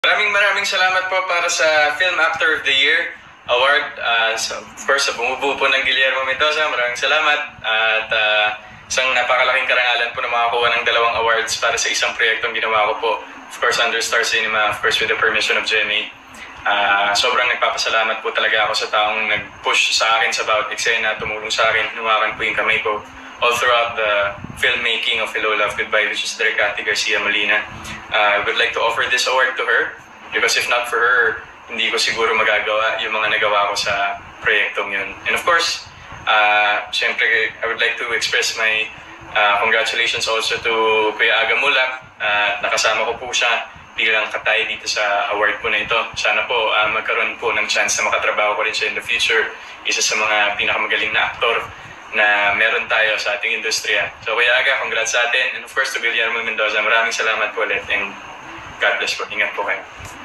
Maraming salamat po para sa Film Actor of the Year Award. Of course, sa bumubuo po ng Guillermo Mendoza, maraming salamat. At isang napakalaking karangalan po na makakuha ng 2 awards para sa isang proyektong ginawa ko po. Of course, under Star Cinema, of course, with the permission of GMA. Sobrang nagpapasalamat po talaga ako sa taong nag-push sa akin sa bawat eksena, tumulong sa akin, numakan po yung kamay ko all throughout the filmmaking of Hello, Love, Goodbye, which is Director Ate Garcia Molina. I would like to offer this award to her because if not for her, hindi ko siguro magagawa yung mga nagawa ko sa proyektong yun. And of course, syempre, I would like to express my congratulations also to Kuya Aga Mulak. Nakasama ko po siya bilang katay dito sa award po na ito. Sana po magkaroon po ng chance na makatrabaho ko rin siya in the future. Isa sa mga pinakamagaling na aktor na meron tayo sa ating industriya. So Kuya Aga, congrats sa atin. And of course to Guillermo Mendoza, maraming salamat po ulit and God bless po. Ingat po kayo.